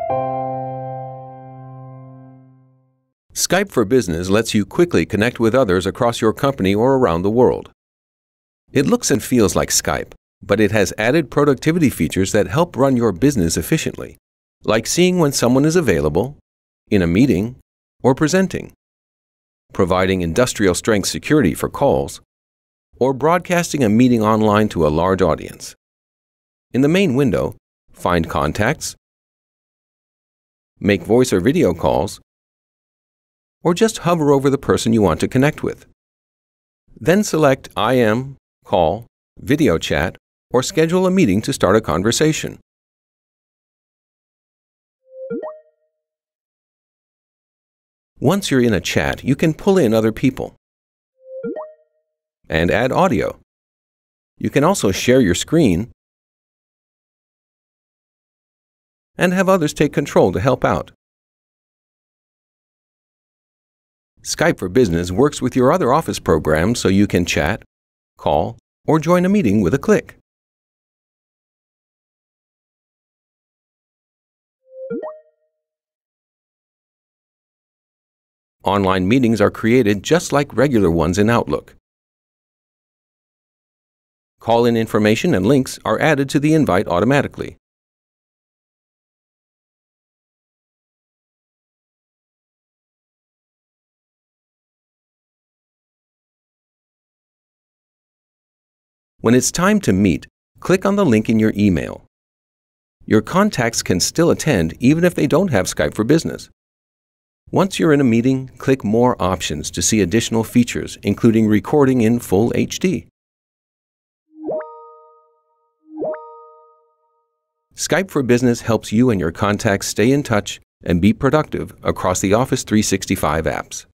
Skype for Business lets you quickly connect with others across your company or around the world. It looks and feels like Skype, but it has added productivity features that help run your business efficiently, like seeing when someone is available, in a meeting, or presenting, providing industrial-strength security for calls, or broadcasting a meeting online to a large audience. In the main window, find contacts, make voice or video calls, or just hover over the person you want to connect with. Then select IM, Call, Video Chat, or schedule a meeting to start a conversation. Once you're in a chat, you can pull in other people and add audio. You can also share your screen and have others take control to help out. Skype for Business works with your other Office programs so you can chat, call, or join a meeting with a click. Online meetings are created just like regular ones in Outlook. Call-in information and links are added to the invite automatically. When it's time to meet, click on the link in your email. Your contacts can still attend even if they don't have Skype for Business. Once you're in a meeting, click More Options to see additional features, including recording in full HD. Skype for Business helps you and your contacts stay in touch and be productive across the Office 365 apps.